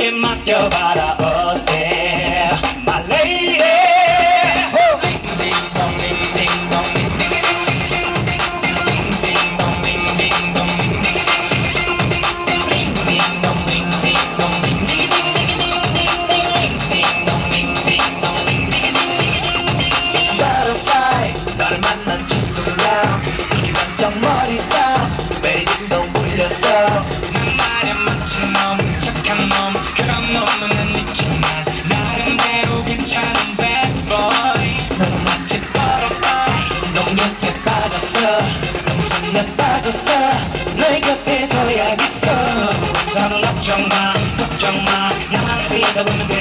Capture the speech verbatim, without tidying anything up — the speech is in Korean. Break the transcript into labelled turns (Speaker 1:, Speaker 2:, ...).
Speaker 1: 내게 맡겨봐라 어때 My lady Butterfly 너를 만난 칫솔라 이 반짝 머리 싹 매일도 울렸어 난 말야 마치 놈 착한 놈 그런 놈은 있지만 나름대로 괜찮은 bad boy 넌 마치 butterfly 농약에 빠졌어 농선에 빠졌어 널 곁에 둬야겠어 너는 걱정 마 걱정 마 나만 위에다 보면